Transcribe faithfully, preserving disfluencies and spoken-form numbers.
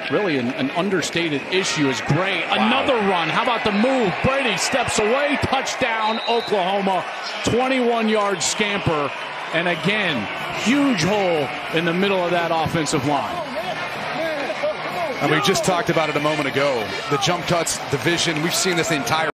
really an, an understated issue is Gray. Wow. Another run. How about the move? Brady steps away. Touchdown, Oklahoma. twenty-one yard scamper. And again, huge hole in the middle of that offensive line. And we just talked about it a moment ago. The jump cuts, the vision. We've seen this the entire